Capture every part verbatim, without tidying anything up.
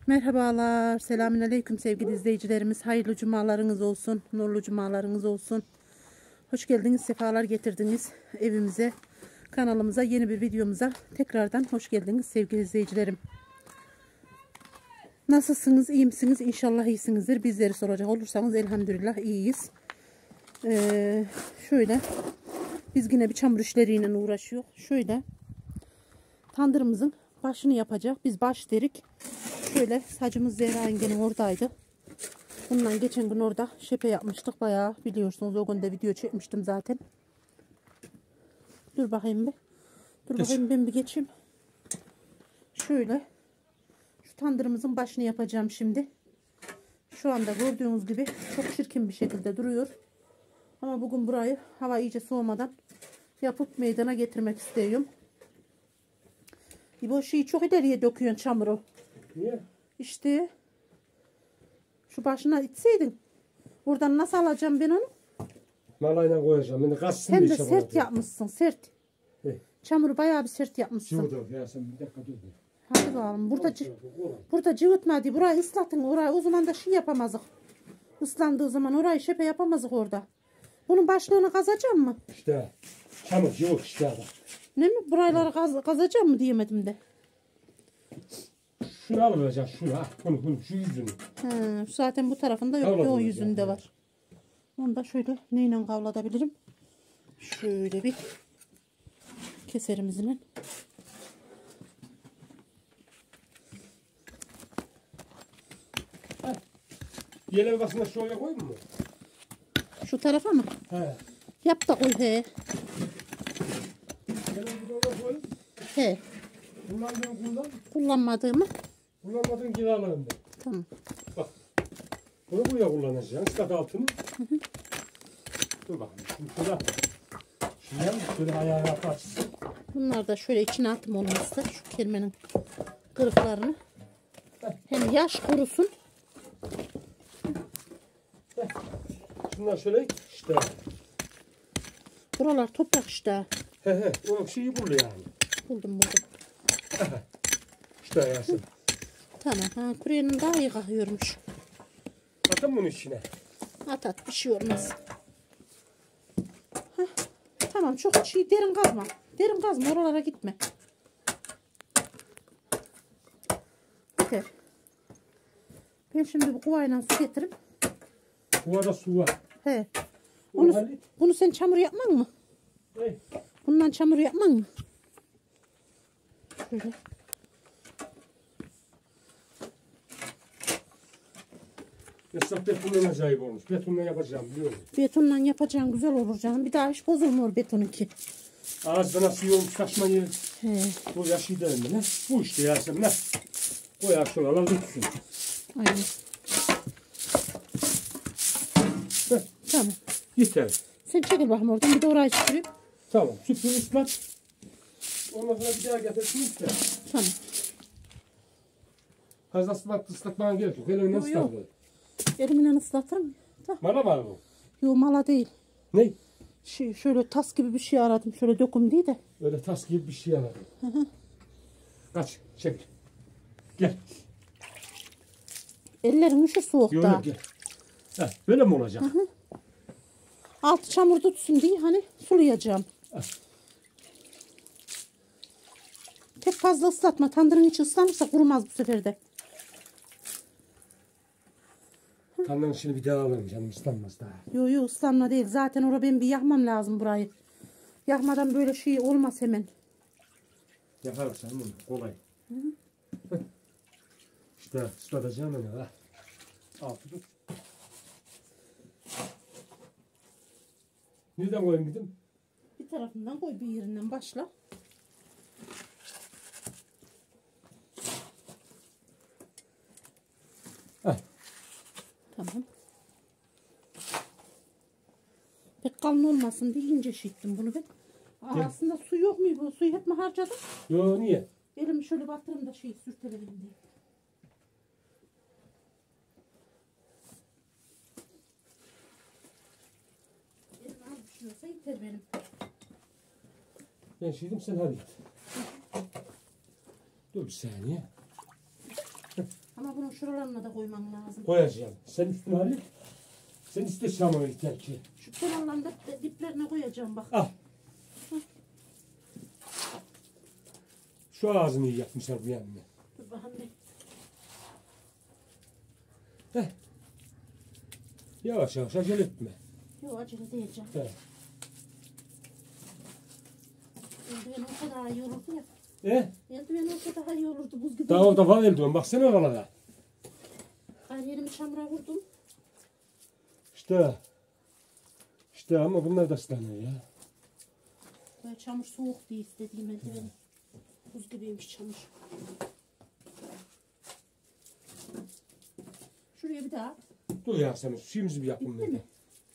Merhabalar, selamünaleyküm sevgili izleyicilerimiz. Hayırlı cumalarınız olsun, nurlu cumalarınız olsun. Hoş geldiniz, sefalar getirdiniz evimize, kanalımıza, yeni bir videomuza tekrardan hoş geldiniz sevgili izleyicilerim. Nasılsınız, iyi misiniz? İnşallah iyisinizdir. Bizleri soracak olursanız elhamdülillah iyiyiz. Ee, şöyle, biz yine bir çamur işleriyle uğraşıyor. Şöyle, tandırımızın başını yapacak. Biz baş derik. Şöyle sacımız Zehra yengenin oradaydı. Bundan geçen gün orada şepe yapmıştık. Bayağı biliyorsunuz, o gün de video çekmiştim zaten. Dur bakayım bir. Dur Geç. bakayım ben bir geçeyim. Şöyle şu tandırımızın başını yapacağım şimdi. Şu anda gördüğünüz gibi çok çirkin bir şekilde duruyor. Ama bugün burayı hava iyice soğumadan yapıp meydana getirmek istiyorum. Bu şeyi çok ileriye döküyorsun, çamuru. Niye? İşte şu başına itseydin. Buradan nasıl alacağım ben onu? Malayla koyacağım. Yani kaçsın Hem diye de sert yapmışsın, sert. He. Çamuru bayağı bir sert yapmışsın. Cıvıdı ya, sen bir dakika dur. Hadi bakalım. Burada cı burada cıvıtmadı. Burayı ıslatın. Orayı o zaman da şey yapamazdık. Islandığı zaman orayı şepe yapamazdık orada. Bunun başlığını kazacağım mı? İşte çamur cıvık işte adam. Ne mi? Buraları kaz kazacağım mı diyemedim de. Şunu alıvereceğim, şunu ha. Bunu, bunu, şu yüzünü. He, zaten bu tarafında yok. Kavladım O ben yüzünde yani. var. Onu da şöyle neyle kavlatabilirim? Şöyle bir keserimizle. Diğer basına şöyle koyayım mı? Şu tarafa mı? He. Yap da koy he. Diğer bir oraya koyayım. He. Kullandığım kullan. Kullanmadığımı. Kullanmadığım kiralarım ben. Tamam. Bak. Bunu buraya kullanacağım. Islat altını. Hı hı. Dur bakalım. Şimdi şurada. Şuraya şöyle ayağı yaparsın. Bunlar da şöyle içine attım olmazsa şu kelimenin kırıklarını. Hem yaş kurusun. Şunlar şöyle işte. Buralar toprak işte. He he. O şeyi bul yani. Buldum buldum. İşte Yasin. Tamam. Ha, kuruyanın daha iyi kalkıyormuş. Atın bunu içine. At at, bir şey olmaz. Heh, tamam, çok şey derin kazma. Derin kazma, oralara gitme. Yeter. Ben şimdi bu kovayla su getirip. Kuvada su var. He. Onu Bunu, hallet. bunu sen çamur yapman mı? Hey. Bundan çamur yapman mı? Şöyle. Esnaf betonun acayip olmuş. Betonla yapacağım biliyor musun? Betonla yapacağın güzel olur canım. Bir daha hiç bozulmuyor betonunki. Ağızda nasıl yolmuş saçma yeri. He. Bu yaşı değil mi ne? Bu işte Yasin ne? Koyar şuralar tutsun. Aynen. Heh, Tamam. yeter. Sen çekil bakayım oradan, bir de orayı süpüreyim. Tamam. Süpür ıslat. Ondan sonra bir daha getirsin işte. Tamam. Fazla ıslat ıslatmana gerek yok. Hele öyle Yok, yok. ıslat. Elimle ıslatırım. Tamam. Bana var bu. Yok, mala değil. Ne? Şey, şöyle tas gibi bir şey aradım. Şöyle döküm diye de. Öyle tas gibi bir şey aradım. Hı hı. Kaç. Çek. Gel. Ellerin üşür soğukta. Yok yok gel. Heh, böyle mi olacak? Hı hı. Altı çamur tutsun diye hani sulayacağım. Heh. Pek fazla ıslatma. Tandırın içi ıslanırsa kurumaz bu sefer de. Kanların içini bir daha alırım canım, ıslanmaz daha. Yok yok, ıslanma değil. Zaten orada ben bir yakmam lazım burayı. Yakmadan böyle şey olmaz hemen. Yaparım canım onu, kolay. Hı hı. İşte ıslatacağım onu ha. Altı tut. Nereden koyayım dedim? Bir tarafından koy, bir yerinden başla. Heh. Tamam. Pek kalın olmasın diye ince şiştim bunu ben. Aa, aslında su yok mu bu? Suyu hep mi harcadım? Yo niye? Elimi şöyle batırayım da şey sürtelerim diye. Elim az düşüyorsa yeter benim. Ben şeydim, sen hallet. Dur bir saniye. Ama Şunun şuralarına da koyman lazım. Koyacağım. Sen üstüne hallet. Sen iste şamı yeter ki. Şu kenarlarını da diplerine koyacağım bak. Al. Şu ağzını iyi yapmışlar bu yanına. Dur bakalım bir. Heh. Yavaş yavaş acele etme. Yok acele diyeceğim. He. Eldiven olsa daha iyi olurdu ya. E? Eldiven olsa daha iyi olurdu. Buz gibi. Daha orada falan eldiven. Baksana oralara. Her yerimi çamura vurdum. İşte. İşte ama bunlar da ıslanıyor ya. Böyle çamur soğuk diye istediğim eldiven. Buz gibiymiş çamur. Şuraya bir daha. Dur ya sen suyumuzu bir yapın. Bitti Dedi. mi?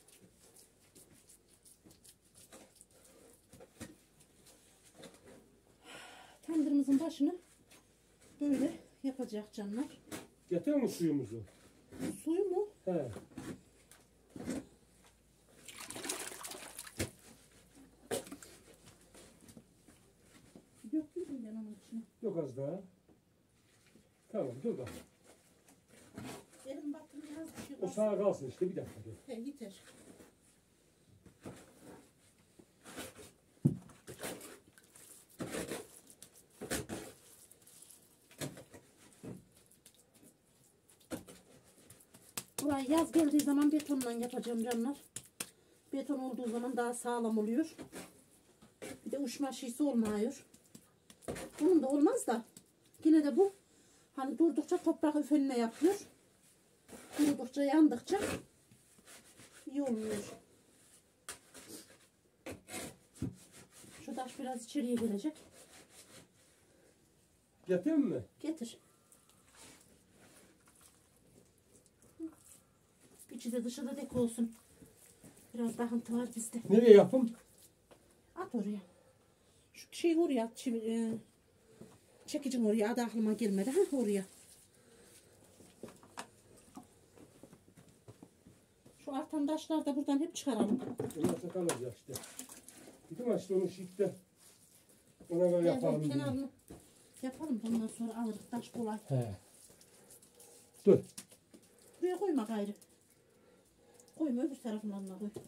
Tandırımızın başını böyle yapacak canlar. Getiriyor mu suyumuzu? Suyu mu? He. Döktüm ben onun içine. Yok az daha. Tamam dur bak. Elim baktım biraz bir şey O var. sağa kalsın işte bir dakika. Dur. He yeter. Burayı yaz geldiği zaman betonla yapacağım canlar. Beton olduğu zaman daha sağlam oluyor. Bir de uçma şişi olmuyor. Bunun da olmaz da yine de bu hani durdukça toprak üflenme yapıyor. Durdukça yandıkça iyi olmuyor. Şu taş biraz içeriye gelecek. Getireyim mi? Getir. İçi de dışı da dek olsun. Biraz dağıntı var bizde. Nereye yapayım? At oraya. Şu şeyi oraya at. Şimdi, e, çekicin oraya. Adı aklıma gelmedi. Ha, oraya. Şu artan taşlar da buradan hep çıkaralım. Bunlar kalacak işte. Bütün açtı onu şitte. Ona böyle yapalım. Evet, diye. kenarını yapalım. Ondan sonra alırız. Taş kolay. He. Dur. Buraya koyma gayrı. Koyma öbür taraflarına koy.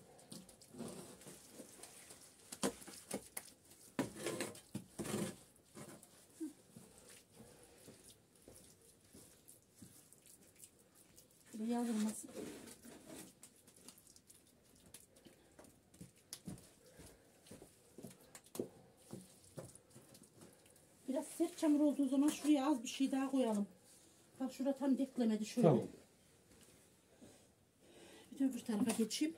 Şuraya yazılmasın. Biraz sert çamur olduğu zaman şuraya az bir şey daha koyalım. Bak şurada tam deklemedi şöyle. Tamam. Bir de öbür tarafa geçeyim.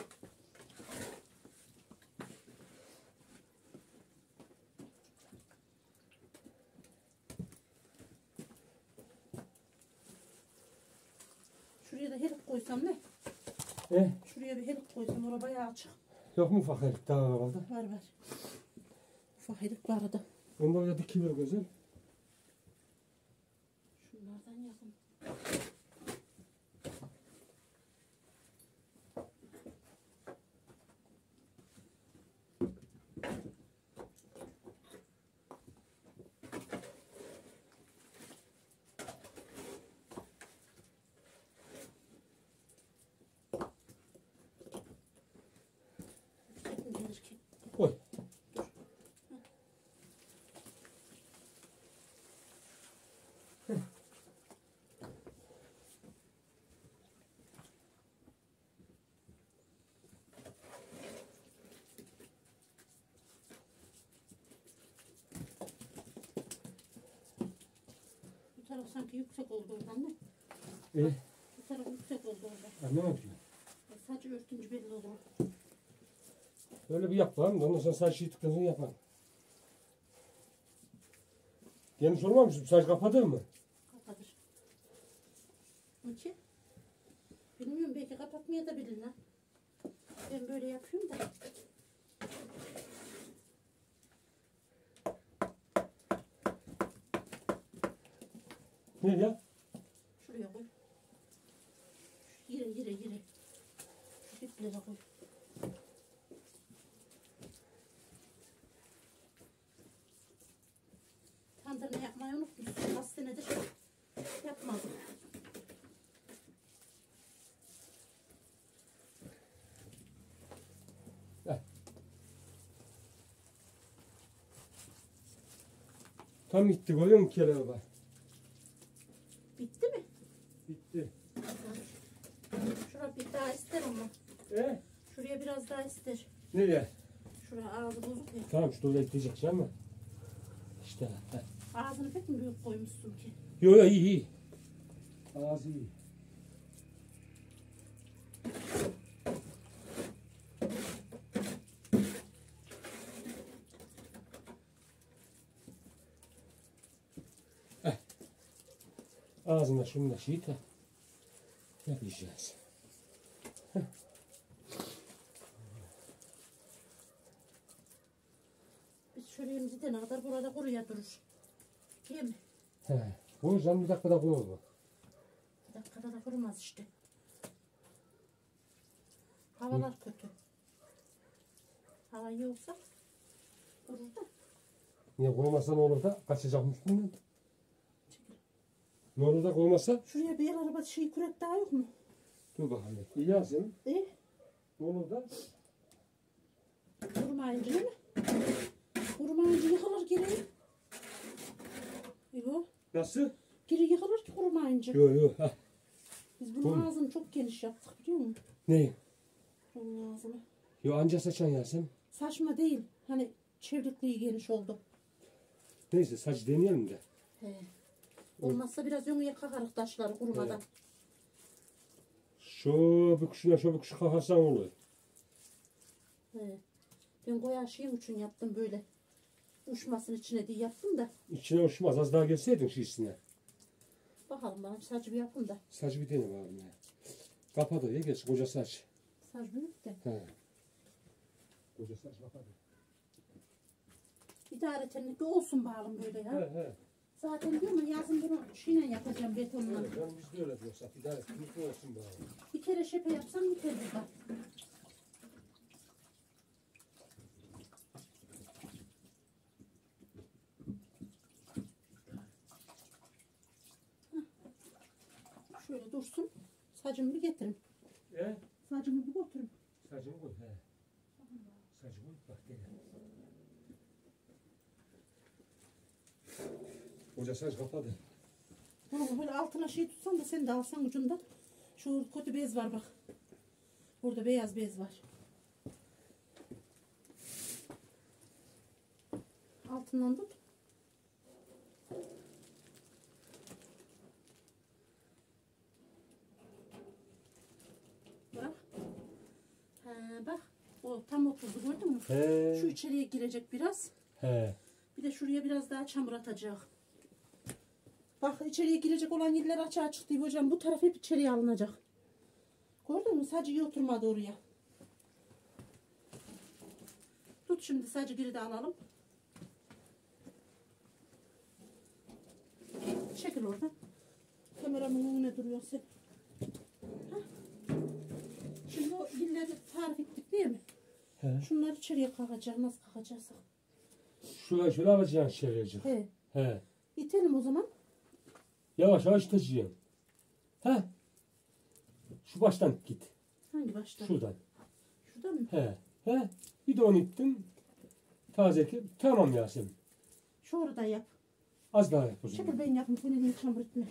Şuraya da helik koysam ne? E? Şuraya bir helik koysam orada bayağı açık. Yok mu ufak herif daha arabada? Var var. Ufak helik var da. Onda da dikilir güzel. Şunlardan yakın. Gelirken. Koy. Bu taraf sanki yüksek oldu oradan ne? E? Bu taraf yüksek oldu orada. Anlamadım. Sadece örtünce belli olur. Böyle bir yap lan. Ondan sonra saç yıktıktan sonra yapalım. Geniş olmamış mı? Saç kapatır mı? Kapatır. Niçin? Bilmiyorum, belki kapatmaya da bilirler. Ben böyle yapıyorum da. Ne ya? Şuraya koy. Yere yere yere. Şu diplere koy. Tandırını yapmayı unutmuşsun. Kaç senedir yapmadım. Tam gitti görüyor musun kelebe bak. Bitti mi? Bitti. Şuraya bir daha ister ama. E? Şuraya biraz daha ister. Nereye? Şuraya ağzı bozuk ya. Tamam şu oraya gidecek ama. İşte. Heh. Ağzını pek mi büyük koymuşsun ki? Yo yo iyi iyi. Ağzı iyi. Heh. Ağzında şunu da şey de yapacağız. Heh. Biz şurayımızı de ne kadar burada kuruya durur. Değil mi? He. Bu yüzden bir dakikada koyulur bu. Bir dakikada da kurumaz işte. Havalar Hı. kötü. Hava iyi olsa kurur da. Niye koymasa ne olur da kaçacakmış bundan. Ne olur da koymasa? Şuraya bir yer araba şey kürek daha yok mu? Dur bakalım. İyi yazın. E? Ne olur da? Kurmayınca değil mi? Kurmayınca yıkılır geri. Yok. Nasıl? Geri yıkılır ki kurmayınca. Yok yok. Biz bunun ağzını çok geniş yaptık biliyor musun? Ne? Bunun ağzını. Yo anca saçan Yasin. Saçma değil. Hani çevrikliği geniş oldu. Neyse saç deneyelim de. He. Olmazsa biraz yöngeye kakarık taşları kurumadan. Evet. Şu büküşüne şu büküşü kakarsan olur. He. Ben koyu aşıyım için yaptım böyle. Uçmasın içine diye yaptım da. İçine uçmaz. Az daha gelseydin şu üstüne. Bakalım bana saçı bir yapın da. Saç bir dene bakalım ya. Kapadı ya geç koca saç. Saç büyük de. He. Koca saç kapadı. İdare tenlikli olsun bakalım böyle ya. He he. Zaten diyorum ya yazın bunu şeyle yapacağım betonla. Evet, ben biz de öyle diyorsak idare etmek olsun bakalım. Bir kere şepe yapsam biter burada. Şöyle dursun. Saçımı bir getirin. E? Saçımı bir götürün. Saçımı koy. He. Saçımı koy. Bak gel. Koca saç kapadı. Vallahi böyle altına şey tutsan da sen de alsan ucundan. Şu kötü bez var bak. Burada beyaz bez var. Altından tut. Bak. Ha, bak. O tam oturdu gördün mü? He. Şu içeriye girecek biraz. He. Bir de şuraya biraz daha çamur atacak. Bak içeriye girecek olan yerler açığa çıktı hocam. Bu taraf hep içeriye alınacak. Gördün mü? Sadece iyi oturmadı oraya. Tut şimdi sadece geri de alalım. Çekil oradan. Kameramın önüne duruyor sen. Hah. Şimdi o dilleri tarif ettik değil mi? He. Şunlar içeriye kalkacak. Nasıl kalkacaksa. Şöyle şöyle alacaksın çevirecek. He. He. İtelim o zaman. Yavaş yavaş taşıyacağım. He. Şu baştan git. Hangi baştan? Şuradan. Şuradan mı? He. He. Bir de onu ittin. Taze ki. Tamam Yasemin. Şu orada yap. Az daha yap o zaman. Çekil ben yapayım. Seni niye çamur etme.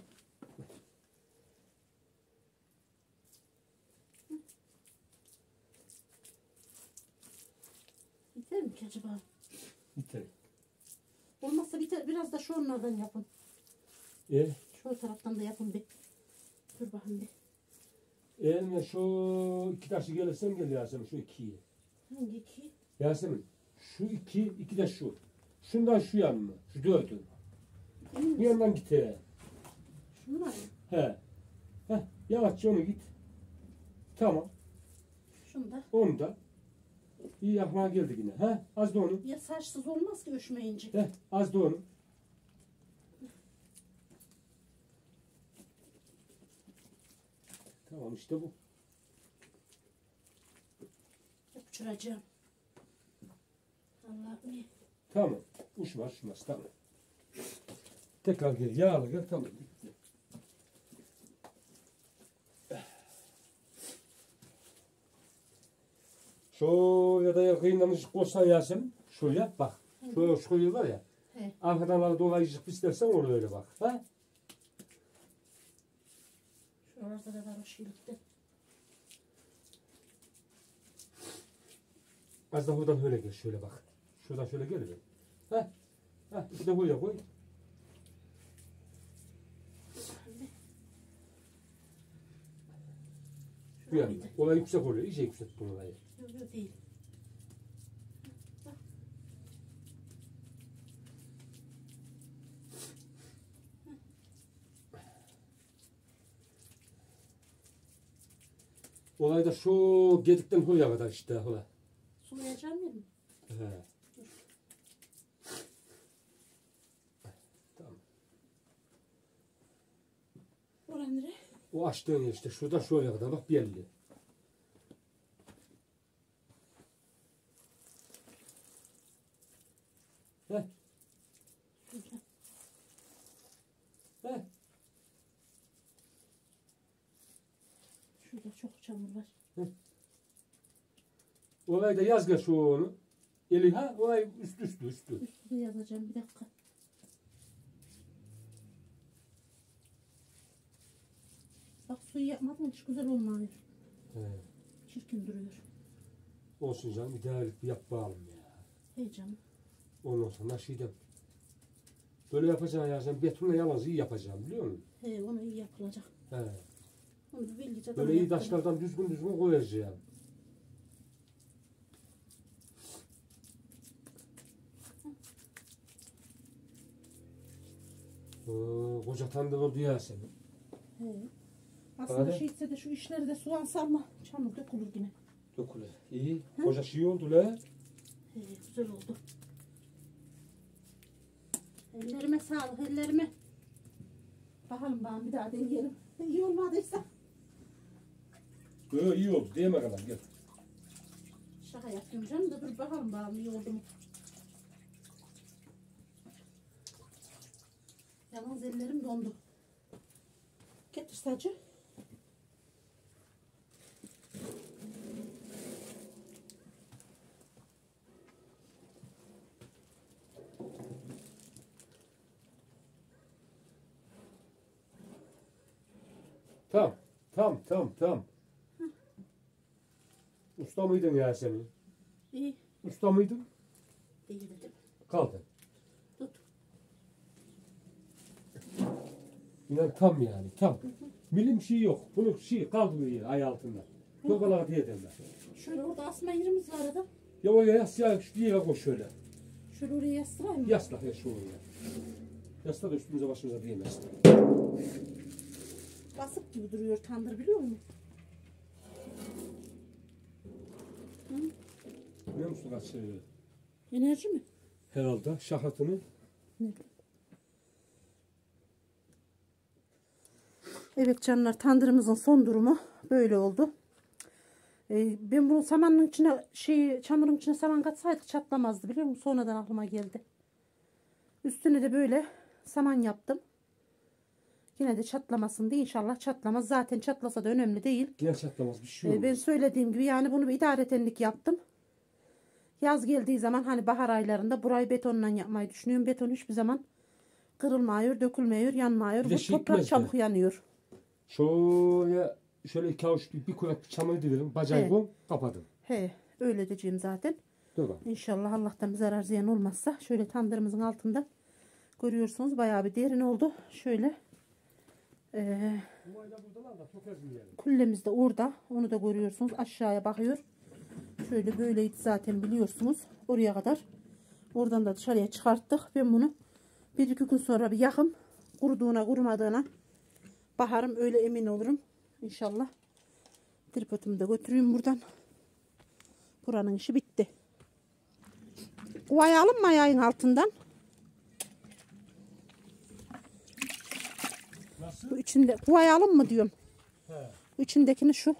Biter mi ki acaba? Biter. Olmazsa biter. Biraz da şu onlardan yapın. E? Şu taraftan da yapın bir. Dur bakayım bir. Eline şu iki taşı gelirsen gel Yasemin şu ikiyi. Hangi iki? Yasemin şu iki, iki de şu. Şundan şu yanına. Şu dördü. Emin Bu yandan git he. Şunu var ya. He. Heh. Yavaşça onu git. Tamam. Şunu da. Onu da. İyi yakmaya geldik yine. He. Az da onu. Ya saçsız olmaz ki öşmeyince. He. Az da onu. Tamam işte bu. Uçuracağım. Allah'ım iyi. Tamam. Uçmaz uçmaz tamam. Tekrar gel. Yağlı gel tamam. Bitti. Şu ya da kıyımlamış koysan Yasemin. Şuraya bak. Şuraya şu koyu var ya. He. Arkadan alıp dolayıcık istersen orada öyle bak. Ha? Şuralarda da var o şeylikte. Az da buradan öyle gel şöyle bak. Şuradan şöyle gel be. Ha? Ha, bir de buraya koy. Yani olay yüksek oluyor. İyice yüksek bu olayı. Yok yok değil. Olay da şu gedikten buraya kadar işte. Ola. Sulayacağım mı? He. Tamam. Oraya nereye? O açtığın yer işte şuradan şuraya kadar bak belli. He. Şurada. He. Şurada çok çamur var. Olay da yaz gel şu onu. Eli ha olay üst üstü üstü. Üstüne yazacağım bir dakika. Bak suyu yapmadım hiç güzel olmuyor. He. Çirkin duruyor. Olsun canım bir değerlik bir yap bakalım ya. Heyecan. Ondan sonra şeyden. Böyle yapacağım ya sen betonla yalnız iyi yapacağım biliyor musun? He onu iyi yapılacak. He. Onu bir bilgice Böyle iyi taşlardan düzgün düzgün koyacağım. Oo, koca tandır oldu ya senin. He. Aslında Hadi. şeyse de şu işleri de soğan sarma. Çamur dökülür yine. Döküle. İyi. Koca şey oldu la. He, güzel oldu. Ellerime sağlık, ellerime. Bakalım bana bir daha deneyelim. İyi olmadıysa. Böyle iyi oldu değil mi kadar gel. Şaka yapıyorum canım da dur bakalım bana iyi oldu mu? Yalnız ellerim dondu. Getir sacı. Tamam. Tamam tamam tamam. Usta mıydın ya senin? İyi. Usta mıydın? İyi dedim. Kaldın. Tut. İnan tam yani tam. Milim şey yok. Bunun şey kaldırıyor ay altında. Tokalar diye derler. Şöyle orada asma yerimiz var da. Ya o yas ya şu diye koy şöyle. Şöyle oraya yastırayım mı? Yasla ya şu oraya. Yasla da üstümüze başımıza değmez. Basık gibi duruyor tandır biliyor musun? Hı? Biliyor musun kaç şey? Enerji mi? Herhalde şahatını. Ne? Evet canlar tandırımızın son durumu böyle oldu. Ee, ben bunu samanın içine şey çamurun içine saman katsaydık çatlamazdı biliyor musun? Sonradan aklıma geldi. Üstüne de böyle saman yaptım. Yine de çatlamasın diye inşallah çatlamaz. Zaten çatlasa da önemli değil. Gel çatlamaz bir şey Ee, olmaz. ben söylediğim gibi yani bunu bir idaretenlik yaptım. Yaz geldiği zaman hani bahar aylarında burayı betonla yapmayı düşünüyorum. Beton hiçbir zaman kırılmıyor, dökülmüyor, yanmıyor. Bir de Bu şey toprak etmez çabuk de. yanıyor. Şöyle şöyle iki avuç bir, bir kulak çamur dilerim. Bacağı Evet. koy kapadım. He, öyle diyeceğim zaten. Dur bak. İnşallah Allah'tan bir zarar ziyan olmazsa. Şöyle tandırımızın altında görüyorsunuz bayağı bir derin oldu. Şöyle eee kullemiz de orada. Onu da görüyorsunuz. Aşağıya bakıyor. Şöyle böyleydi zaten biliyorsunuz. Oraya kadar. Oradan da dışarıya çıkarttık. Ben bunu bir iki gün sonra bir yakım kuruduğuna kurumadığına baharım öyle emin olurum. İnşallah. Tripodumu da götüreyim buradan. Buranın işi bitti. Koyalım mı ayağın altından? Nasıl? Bu içinde koyalım mı diyorum. He. Bu içindekini şu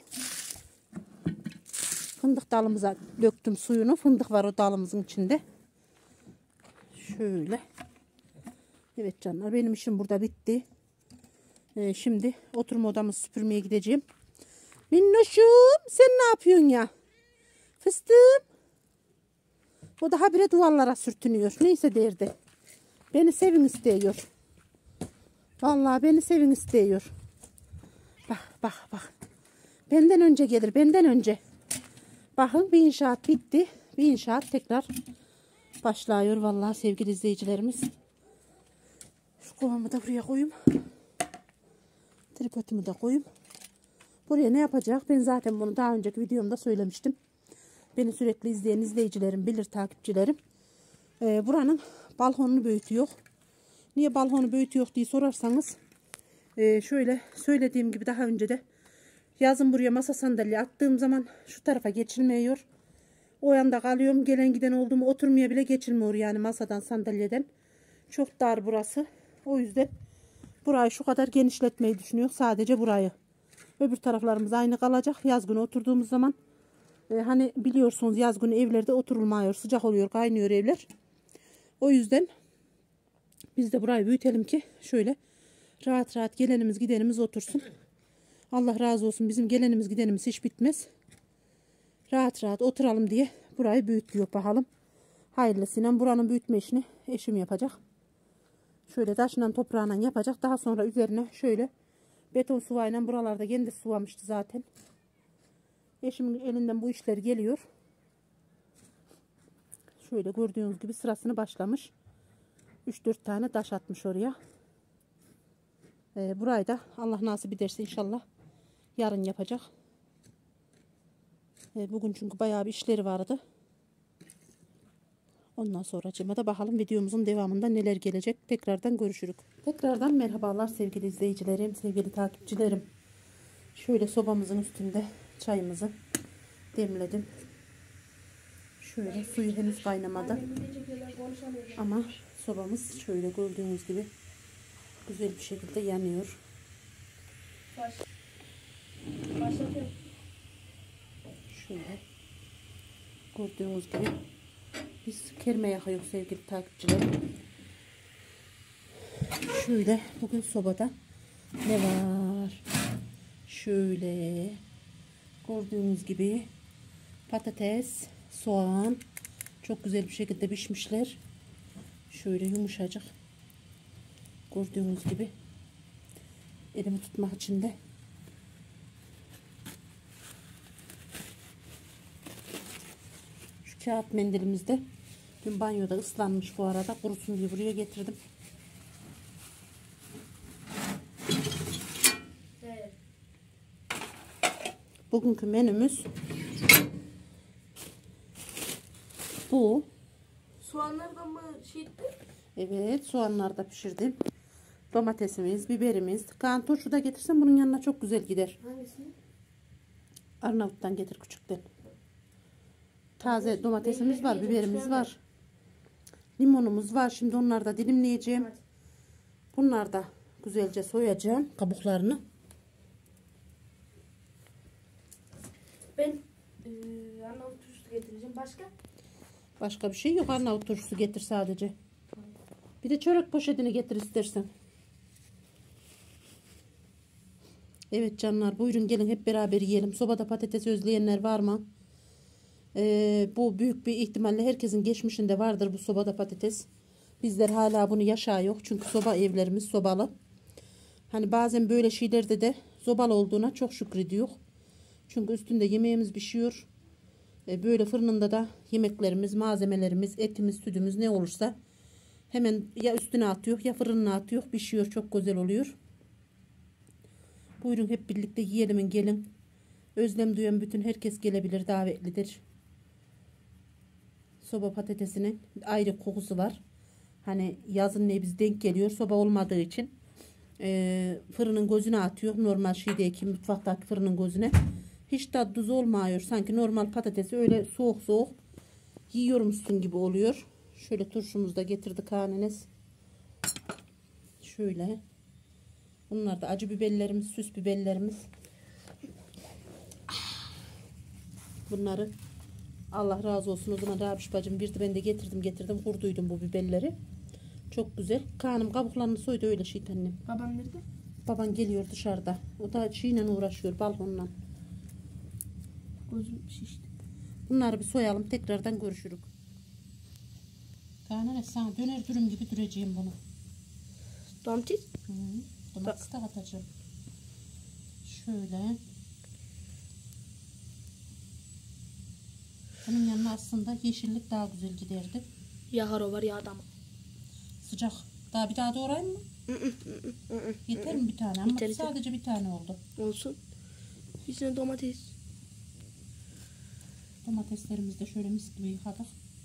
fındık dalımıza döktüm suyunu. Fındık var o dalımızın içinde. Şöyle. Evet canlar benim işim burada bitti. Ee, şimdi oturma odamızı süpürmeye gideceğim. Minnoşum sen ne yapıyorsun ya? Fıstığım. O daha bire duvarlara sürtünüyor. Neyse derdi. Beni sevin istiyor. Vallahi beni sevin istiyor. Bak bak bak. Benden önce gelir. Benden önce. Bakın bir inşaat bitti. Bir inşaat tekrar başlıyor. Vallahi sevgili izleyicilerimiz. Şu kovamı da buraya koyayım. Tripodumu da koyayım. Buraya ne yapacak? Ben zaten bunu daha önceki videomda söylemiştim. Beni sürekli izleyen izleyicilerim bilir, takipçilerim. Ee, buranın balkonunu büyütüyor. Niye balkonu büyütüyor diye sorarsanız. E, şöyle söylediğim gibi daha önce de yazın buraya masa sandalye attığım zaman şu tarafa geçilmiyor. O yanda kalıyorum. Gelen giden oldu mu oturmaya bile geçilmiyor yani masadan sandalyeden. Çok dar burası. O yüzden burayı şu kadar genişletmeyi düşünüyor. Sadece burayı. Öbür taraflarımız aynı kalacak. Yaz günü oturduğumuz zaman e, hani biliyorsunuz yaz günü evlerde oturulmuyor. Sıcak oluyor, kaynıyor evler. O yüzden biz de burayı büyütelim ki şöyle rahat rahat gelenimiz gidenimiz otursun. Allah razı olsun, bizim gelenimiz gidenimiz hiç bitmez. Rahat rahat oturalım diye burayı büyütüyor bakalım. Hayırlısıyla buranın büyütme işini eşim yapacak. Şöyle taşla toprağıyla yapacak. Daha sonra üzerine şöyle beton sıvayla buralarda kendi sıvamıştı zaten. Eşimin elinden bu işler geliyor. Şöyle gördüğünüz gibi sırasını başlamış. üç dört tane taş atmış oraya. Ee, burayı da Allah nasip ederse inşallah yarın yapacak. Ee, bugün çünkü bayağı bir işleri vardı. Ondan sonra da bakalım videomuzun devamında neler gelecek. Tekrardan görüşürük. Tekrardan merhabalar sevgili izleyicilerim, sevgili takipçilerim. Şöyle sobamızın üstünde çayımızı demledim. Şöyle suyu henüz kaynamadı. Ama sobamız şöyle gördüğünüz gibi güzel bir şekilde yanıyor. Şöyle gördüğünüz gibi biz kerme yakıyoruz sevgili takipçilerim. Şöyle bugün sobada ne var? Şöyle gördüğünüz gibi patates, soğan çok güzel bir şekilde pişmişler. Şöyle yumuşacık. Gördüğünüz gibi elimi tutmak için de şu kağıt mendilimizde dün banyoda ıslanmış bu arada, kurusun diye buraya getirdim. Evet. Bugünkü menümüz bu. Soğanlardan mı şeydi? Evet, soğanları da pişirdim. Domatesimiz, biberimiz. Kaan turşu da getirsen bunun yanına çok güzel gider. Hangisini? Arnavut'tan getir küçükten. Taze domatesimiz var, biberimiz var. Limonumuz var. Şimdi onları da dilimleyeceğim. Bunları da güzelce soyacağım kabuklarını. Ben e, Arnavut turşusu getireceğim. Başka? Başka bir şey yok. Arnavut turşusu getir sadece. Bir de çörek poşetini getir istersen. Evet canlar, buyurun gelin hep beraber yiyelim. Sobada patates özleyenler var mı? Ee, bu büyük bir ihtimalle herkesin geçmişinde vardır bu sobada patates. Bizler hala bunu yaşıyor. Çünkü soba evlerimiz sobalı. Hani bazen böyle şeylerde de sobalı olduğuna çok şükrediyor. Çünkü üstünde yemeğimiz pişiyor. Ee, böyle fırınında da yemeklerimiz, malzemelerimiz, etimiz, sütümüz ne olursa hemen ya üstüne atıyor ya fırınına atıyor. Pişiyor, çok güzel oluyor. Buyurun hep birlikte yiyelim, gelin. Özlem duyan bütün herkes gelebilir, davetlidir. Soba patatesinin ayrı kokusu var. Hani yazın ne biz denk geliyor. Soba olmadığı için e, fırının gözüne atıyor. Normal şeydeki mutfaktaki fırının gözüne. Hiç tadı tuz olmuyor. Sanki normal patatesi öyle soğuk soğuk yiyormuşsun gibi oluyor. Şöyle turşumuzu da getirdik haneniz. Şöyle. Bunlar da acı biberlerimiz, süs biberlerimiz. Bunları Allah razı olsun. O zaman Rabiş bacım bir de ben de getirdim getirdim kurduydum bu biberleri. Çok güzel. Kanım kabuklarını soydu öyle şeyt annem. Babam nerede? Baban geliyor dışarıda. O da şeyle uğraşıyor, balkonla. Gözüm şişti. Bunları bir soyalım, tekrardan görüşürük. Daha ne sana döner dürüm gibi duracağım bunu. Domates. Hı, domates de katacağım. Şöyle. Bunun yanına aslında yeşillik daha güzel giderdi. Ya haro var ya adam. Sıcak. Daha bir daha doğrayayım mı? Yeter mi bir tane? Ama Yeter, yeter. sadece bir tane oldu. Olsun. İçine domates. Domateslerimizi de şöyle mis gibi yıkadık.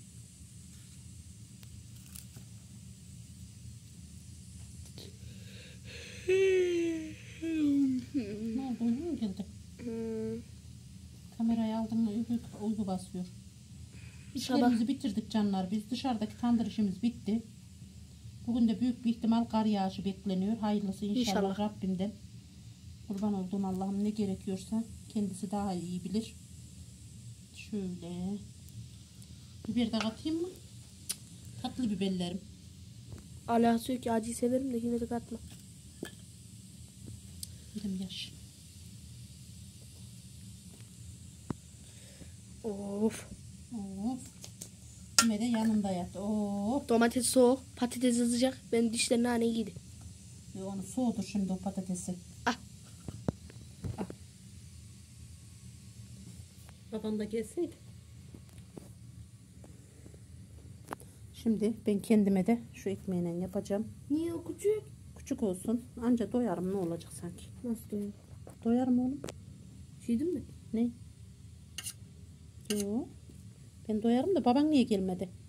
Ne oldu? Uyku mu geldi? Hmm. Kamerayı aldım mı uyku, uyku basıyor. Sabah. İşlerimizi bitirdik canlar. Biz dışarıdaki tandır işimiz bitti. Bugün de büyük bir ihtimal kar yağışı bekleniyor. Hayırlısı inşallah, İnşallah. Rabbimden. Kurban olduğum Allah'ım ne gerekiyorsa kendisi daha iyi bilir. Şöyle. Biber de katayım mı? Tatlı biberlerim. Alakası yok ki acı severim de yine de katma. Yedim yaş. Of. Of. Yine de yanında yat. Of. Domates soğuk, patates sıcak. Benim dişlerim nane yedi. Ve onu soğudur şimdi o patatesi. Ah. Ah. Baban da gelseydi. Şimdi ben kendime de şu ekmeğiyle yapacağım. Niye o küçük? Küçük olsun. Anca doyarım, ne olacak sanki. Nasıl doyuyor? Doyarım oğlum. Şey değil mi? Ne? Yok. Ben doyarım da baban niye gelmedi?